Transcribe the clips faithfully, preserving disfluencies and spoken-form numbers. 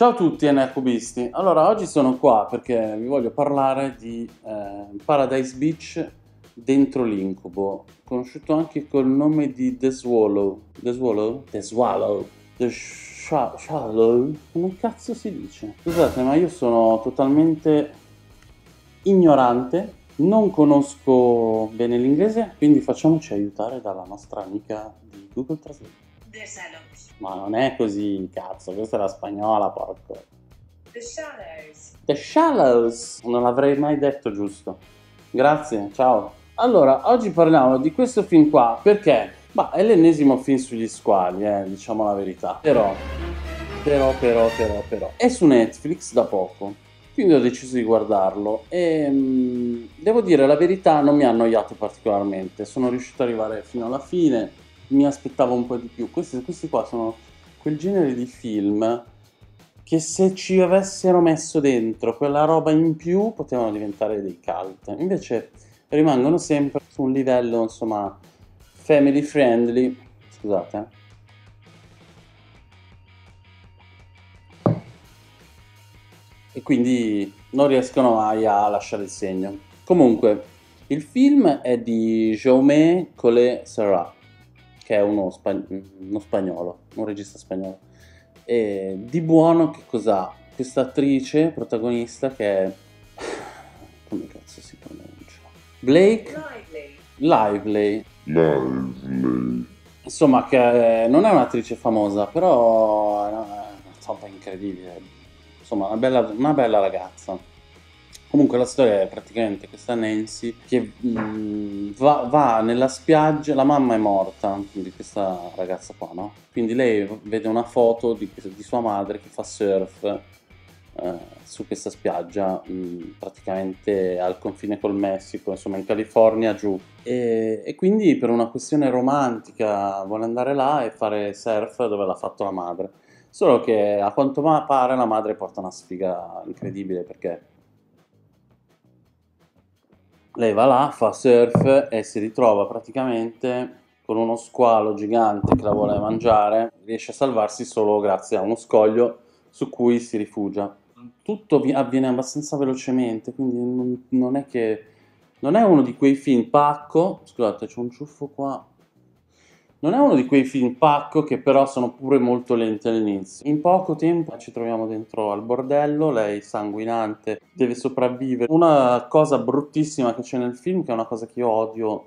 Ciao a tutti anarcobisti, allora oggi sono qua perché vi voglio parlare di eh, Paradise Beach dentro l'incubo, conosciuto anche col nome di The Swallow. The Swallow? The Swallow. The Sha- Shallow? Come cazzo si dice? Scusate, ma io sono totalmente ignorante, non conosco bene l'inglese, quindi facciamoci aiutare dalla nostra amica di Google Translate. The Shallows. Ma non è così, cazzo, questa è la spagnola, porco. The Shallows. The Shallows, non l'avrei mai detto giusto. Grazie, ciao. Allora, oggi parliamo di questo film qua perché, bah, è l'ennesimo film sugli squali, eh, diciamo la verità. Però, però, però, però, però, è su Netflix da poco, quindi ho deciso di guardarlo e mm, devo dire la verità, non mi ha annoiato particolarmente. Sono riuscito ad arrivare fino alla fine, mi aspettavo un po' di più. Questi, questi qua sono quel genere di film che se ci avessero messo dentro quella roba in più potevano diventare dei cult. Invece rimangono sempre su un livello, insomma, family friendly. Scusate. eh. E quindi non riescono mai a lasciare il segno. Comunque, il film è di Jaume Collet Serra, che è uno, spa- uno spagnolo, un regista spagnolo. E di buono che cos'ha? Questa attrice protagonista che è... come cazzo si pronuncia? Blake Lively. Lively. Lively. Insomma, che non è un'attrice famosa, però è una roba incredibile. Insomma, una bella, una bella ragazza. Comunque la storia è praticamente questa Nancy che mm, va, va nella spiaggia, la mamma è morta di questa ragazza qua, no? Quindi lei vede una foto di, di sua madre che fa surf eh, su questa spiaggia, mm, praticamente al confine col Messico, insomma in California giù. E, e quindi per una questione romantica vuole andare là e fare surf dove l'ha fatto la madre. Solo che a quanto ma- pare la madre porta una sfiga incredibile perché lei va là, fa surf e si ritrova praticamente con uno squalo gigante che la vuole mangiare, riesce a salvarsi solo grazie a uno scoglio su cui si rifugia. Tutto vi- avviene abbastanza velocemente, quindi non, non è che... Non è uno di quei film pacco, scusate, c'è un ciuffo qua. Non è uno di quei film pacco che però sono pure molto lenti all'inizio. In poco tempo ci troviamo dentro al bordello, lei sanguinante deve sopravvivere. Una cosa bruttissima che c'è nel film, che è una cosa che io odio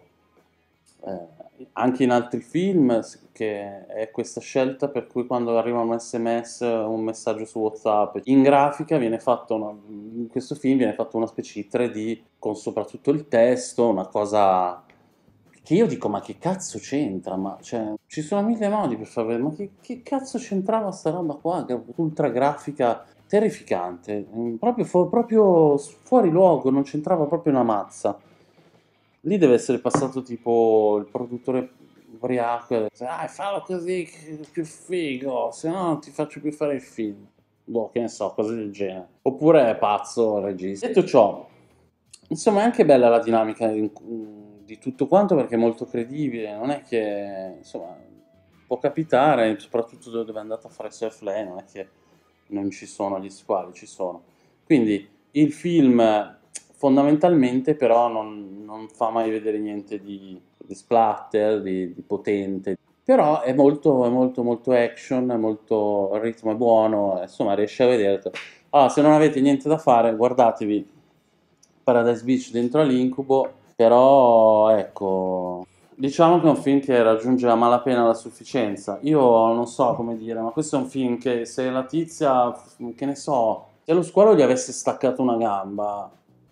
eh, anche in altri film, s- che è questa scelta per cui quando arriva un S M S, un messaggio su WhatsApp, in grafica viene fatto una- in questo film viene fatto una specie di tre D con soprattutto il testo, una cosa che io dico, ma che cazzo c'entra? Ma cioè, ci sono mille modi per far vedere, ma che, che cazzo c'entrava sta roba qua? Che ultra grafica, terrificante, mm, proprio, fu- proprio fuori luogo, non c'entrava proprio una mazza. Lì deve essere passato tipo il produttore ubriaco e dice, ah, fallo così che è più figo, se no non ti faccio più fare il film. Boh, che ne so, cose del genere. Oppure è pazzo il regista. Detto ciò, insomma, è anche bella la dinamica di, di tutto quanto perché è molto credibile, non è che, insomma, può capitare, soprattutto dove è andata a fare surf lei, non è che non ci sono gli squali, ci sono. Quindi il film fondamentalmente però non, non fa mai vedere niente di, di splatter, di, di potente, però è molto, è molto, molto action, è molto, il ritmo è buono, insomma riesce a vedere. Allora, se non avete niente da fare, guardatevi Paradise Beach dentro all'incubo, però ecco, diciamo che è un film che raggiunge a malapena la sufficienza. Io non so come dire, ma questo è un film che se la tizia, che ne so, se lo squalo gli avesse staccato una gamba,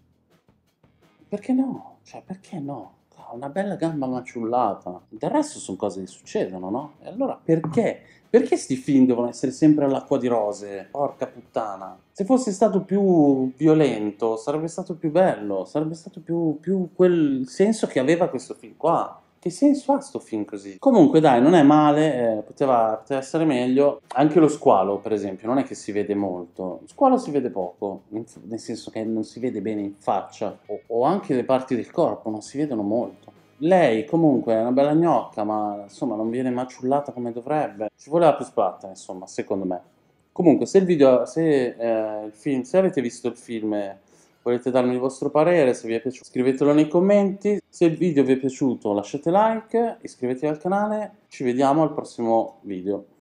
perché no? Cioè, perché no? Ha una bella gamba maciullata. Del resto sono cose che succedono, no? E allora perché? Perché sti film devono essere sempre all'acqua di rose? Porca puttana. Se fosse stato più violento, sarebbe stato più bello, sarebbe stato più, più quel senso che aveva questo film qua. Che senso ha sto film così? Comunque dai, non è male, eh, poteva, poteva essere meglio. Anche lo squalo, per esempio, non è che si vede molto. Lo squalo si vede poco, in- nel senso che non si vede bene in faccia, o, o anche le parti del corpo non si vedono molto. Lei comunque è una bella gnocca, ma insomma non viene maciullata come dovrebbe. Ci voleva più splatter, insomma, secondo me. Comunque, se il video, se eh, il film, se avete visto il film e volete darmi il vostro parere, se vi è piaciuto, scrivetelo nei commenti. Se il video vi è piaciuto, lasciate like, iscrivetevi al canale. Ci vediamo al prossimo video.